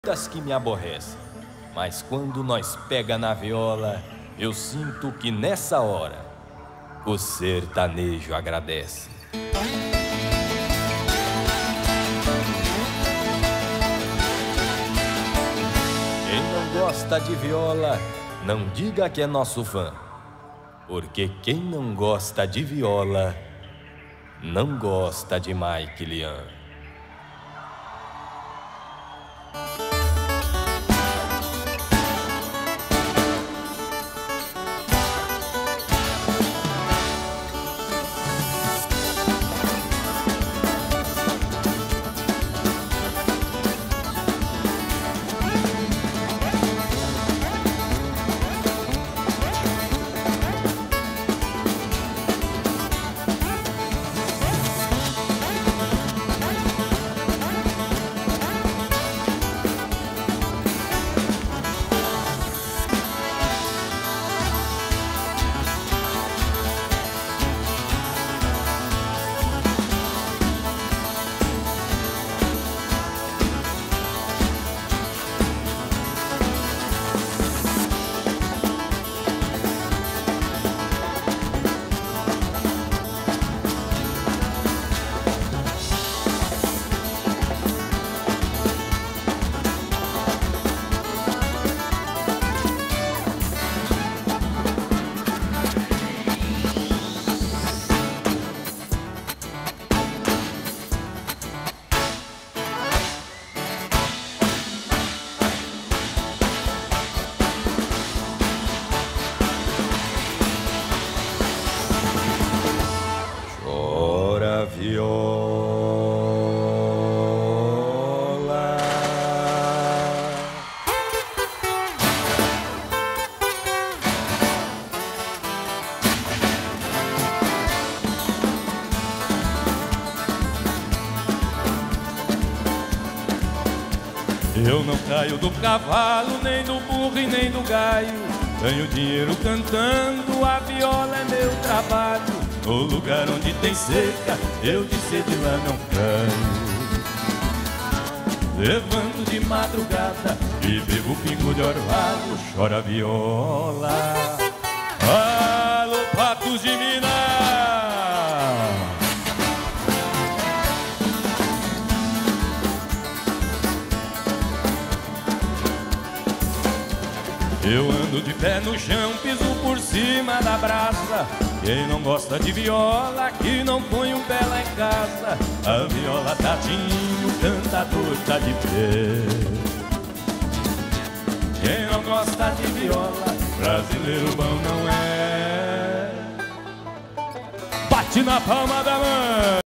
das que me aborrecem, mas quando nós pega na viola, eu sinto que nessa hora o sertanejo agradece. Quem não gosta de viola, não diga que é nosso fã, porque quem não gosta de viola, não gosta de Mike Lian. Chora viola, eu não caio do cavalo, nem do burro e nem do gaio. Ganho dinheiro cantando, a viola é meu trabalho. No lugar onde tem seca, eu de sede lá não caio. Levanto de madrugada e bebo pingo de orvalho. Chora viola, alô Patos de Minas. Eu ando de pé no chão, piso por cima da brasa. Quem não gosta de viola, que não põe um pé lá em casa. A viola Tatinho, cantador tá de pé. Quem não gosta de viola, brasileiro bom não é. Bate na palma da mão.